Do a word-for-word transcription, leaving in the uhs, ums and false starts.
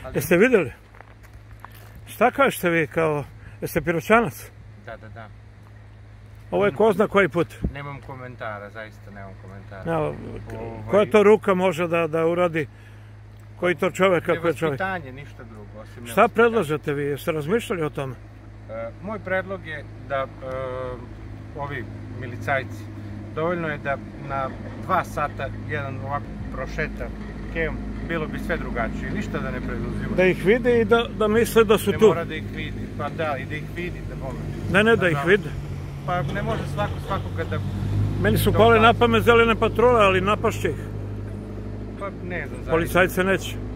Jeste vidjeli? Šta kažete vi kao, jeste Piroćanac? Da, da, da. Ovo je ko zna koji put. Nemam komentara, zaista nemam komentara. Koja to ruka može da uradi? Koji to čovjek, kako je čovjek? Nevaspitanje, ništa drugo. Šta predlažete vi? Jeste razmišljali o tome? Moj predlog je da ovi milicajci, dovoljno je da na dva sata jedan ovako prošeta kevom, bilo bi sve drugačije, ništa da ne preduzima. Da ih vidi i da misle da su tu. Ne mora da ih vidi, pa da, i da ih vidi, da mogu. Ne, ne, da ih vidi. Pa ne može svako svakoga da... Meni su pale na pamet zelene patrole, ali napašće ih. Pa ne znam, zaista. Policajce neće.